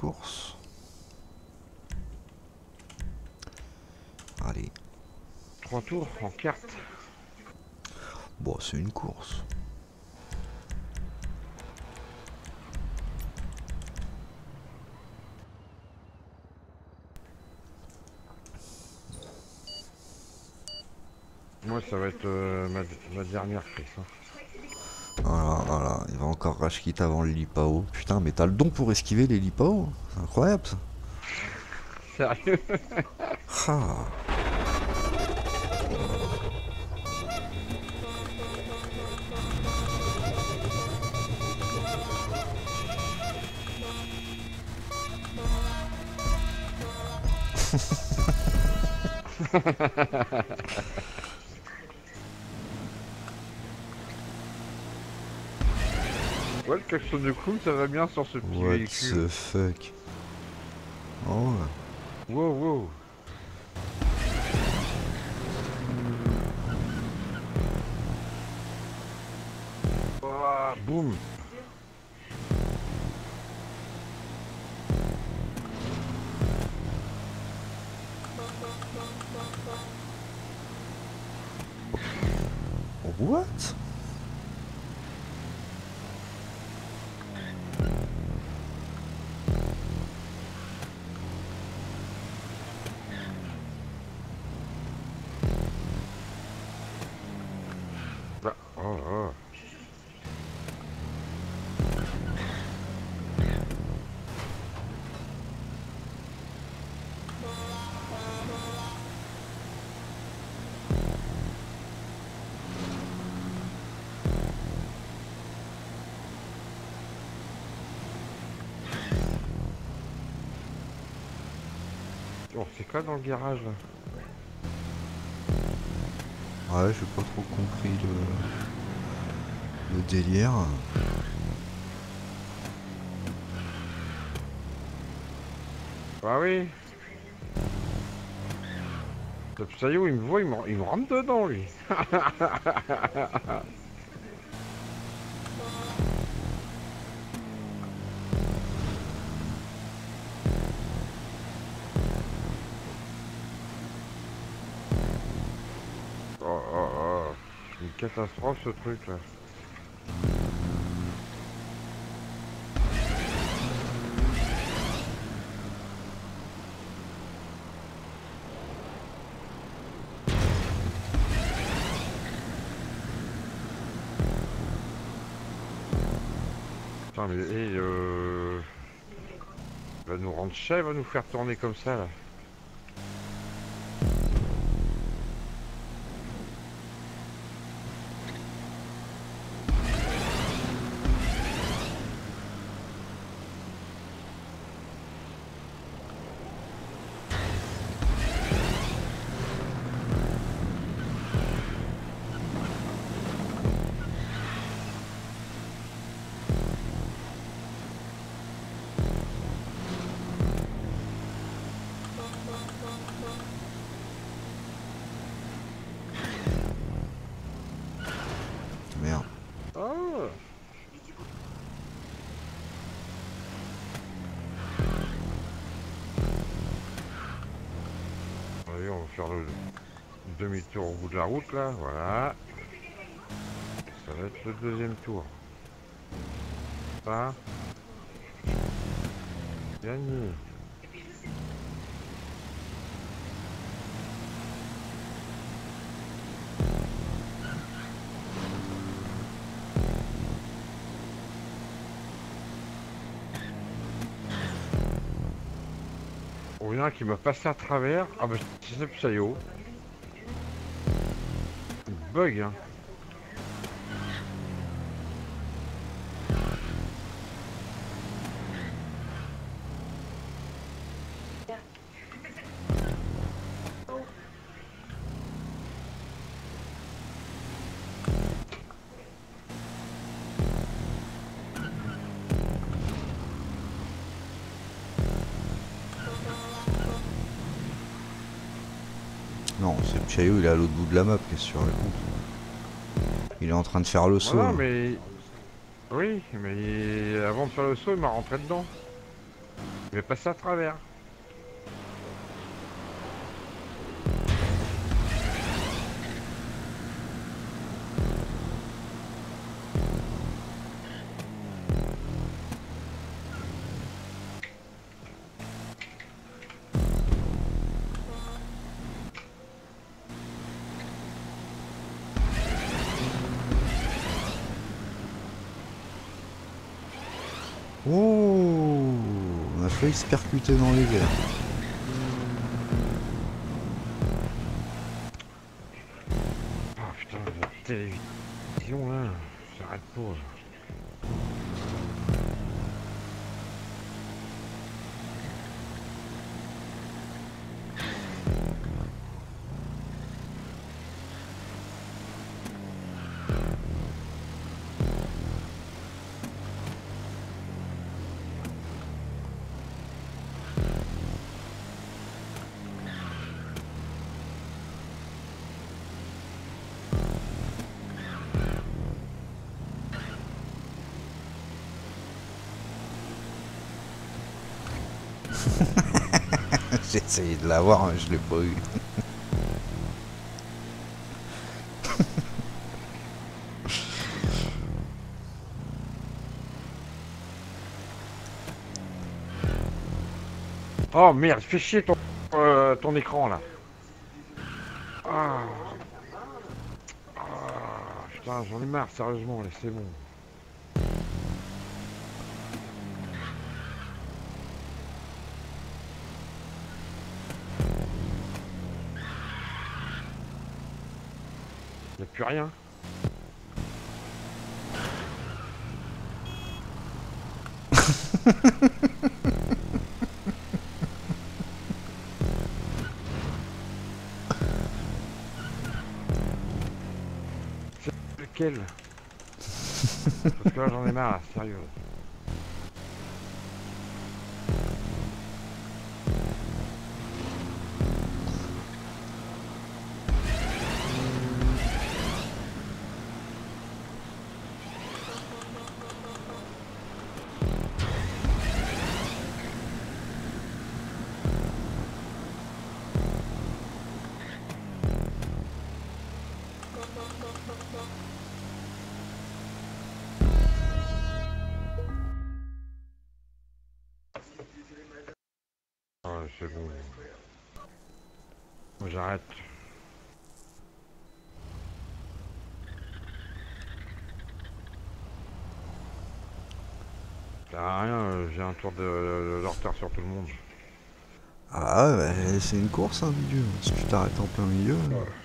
course. Allez. 3 tours en carte. Bon, c'est une course. Moi, ça va être ma dernière course. Hein. Voilà, voilà. Il va encore rage quit avant le Lipao. Putain, mais t'as le don pour esquiver les Lipao. C'est incroyable ça. Sérieux? Ah. Ouais, le klaxon de clown, ça va bien sur ce petit What véhicule. the fuck. Oh ouais. Wow, wow. Ah, boum. What? Bah, oh, oh. Oh, c'est quoi dans le garage là? Ouais, j'ai pas trop compris le délire. Ah oui. Le Psycho, il me voit, il me rentre dedans lui. Oh, oh, oh. C'est une catastrophe ce truc là. Putain mais il va nous rendre chat, il va nous faire tourner comme ça là. Merde. Oh. Allez, on va faire le demi-tour au bout de la route là, voilà. Ça va être le deuxième tour. Ça. Gagné. Oh, il y en a un qui m'a passé à travers. Ah bah c'est le Psycho. Bug hein. Non, c'est le Chaillot, il est à l'autre bout de la map, qu'est-ce que tu racontes? Il est en train de faire le saut. Voilà Là. mais... Oui, mais avant de faire le saut, il m'a rentré dedans. Je vais passer à travers. Oh, on a failli se percuter dans les airs. Ah putain, la télévision là, j'arrête pas. J'ai essayé de l'avoir, mais je l'ai pas eu. Oh merde, fais chier ton écran là. Ah, putain, j'en ai marre, sérieusement, là, c'est bon. Y'a plus rien. C'est lequel? Parce que là j'en ai marre, là, sérieux. Ouais, c'est bon. Moi j'arrête. Ça sert à rien, j'ai un tour de retard sur tout le monde. Ah, bah, c'est une course, hein, milieu. Si tu t'arrêtes en plein milieu.